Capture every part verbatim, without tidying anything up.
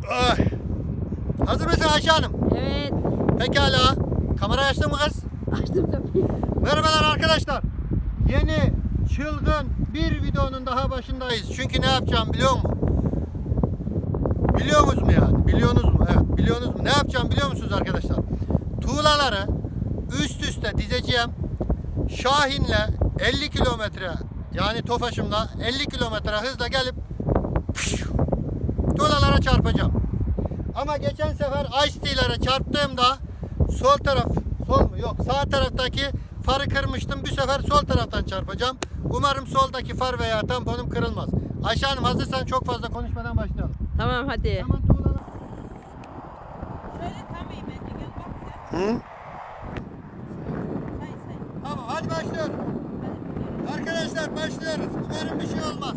Ay. Hazır mısın Ayşe Hanım? Evet. Pekala. Kamerayı açtın mı kız? Açtım tabii. Merhabalar arkadaşlar. Yeni, çılgın bir videonun daha başındayız. Çünkü ne yapacağım biliyor musun? Biliyor musunuz mu yani? Biliyorsunuz mu? Evet. Biliyorsunuz mu? Ne yapacağım biliyor musunuz arkadaşlar? Tuğlaları üst üste dizeceğim. Şahin'le elli kilometre, yani Tofaş'ımla elli kilometre hızla gelip tuğlalara çarpacağım. Ama geçen sefer Ice-T'lere çarptığımda sol taraf, sol mu? Yok, sağ taraftaki farı kırmıştım. Bu sefer sol taraftan çarpacağım. Umarım soldaki far veya tamponum kırılmaz. Ayşe Hanım, hazırsan çok fazla konuşmadan başlayalım. Tamam hadi. Hemen tuğlalar. Şöyle tam iyi bence, gel bak sen. Hı? Say say. Tamam, hadi başlıyorum. Arkadaşlar başlıyoruz. Umarım bir şey olmaz.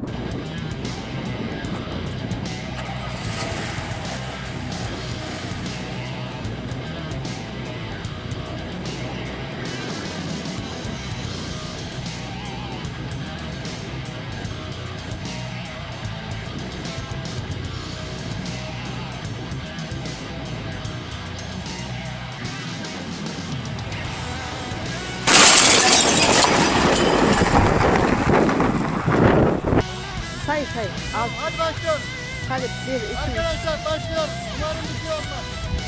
Say say. Al. Hadi başlıyoruz. Hadi bir, iki, üç. Arkadaşlar başlıyoruz. Umarım bir şey olmaz.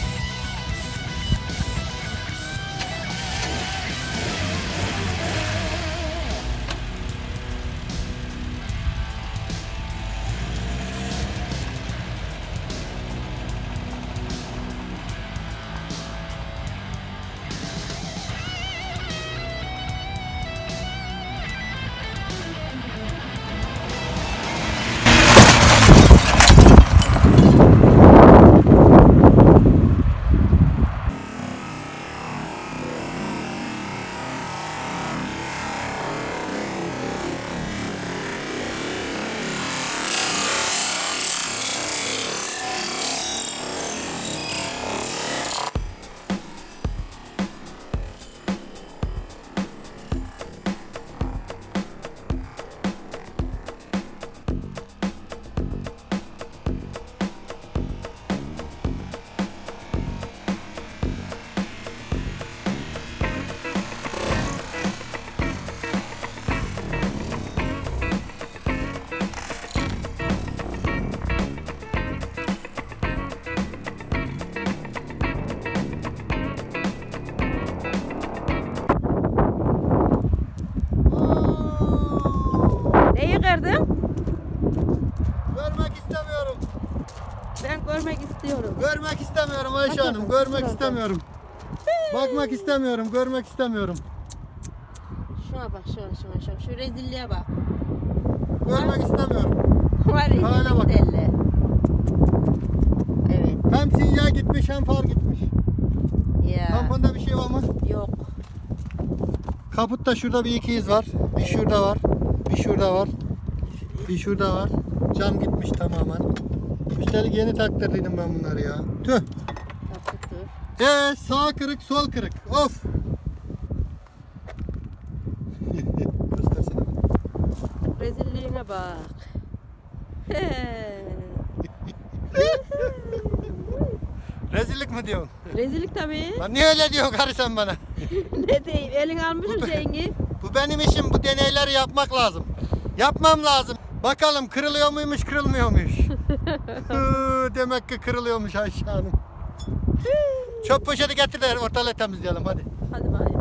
Neyi kırdın? Görmek istemiyorum. Ben görmek istiyorum. Görmek istemiyorum Ayşe Bakın, Hanım. Görmek şurada. istemiyorum. Bakmak istemiyorum. Görmek istemiyorum. Şuna bak, şuna şuna şuna. Şu rezilliğe bak. Görmek istemiyorum. Var Hale bak. rezillik belli. Evet. Hem sinyal gitmiş hem far gitmiş. Ya. Tamponda bir şey var mı? Yok. Kaputta şurada bir iki iz var. Bir şurada var. Bir şurada var. Bir şurada var. Cam gitmiş tamamen. Üstelik yeni taktırdıydım ben bunları ya. Tüh. Kapıtır. Ee, sağ kırık, sol kırık. Of. Göstersene. Rezilliğine bak. Rezillik mi diyorsun? Rezillik tabii. Lan niye öyle diyorsun karı sen bana? Ne diyeyim? Elin almışım Bu- Cengiz. Bu benim işim. Bu deneyleri yapmak lazım. Yapmam lazım. Bakalım kırılıyor muymuş, kırılmıyor muymuş. Hı, demek ki kırılıyormuş Ayşe Hanım. Çöp poşeti getir de ortalığı temizleyelim hadi. Hadi bay.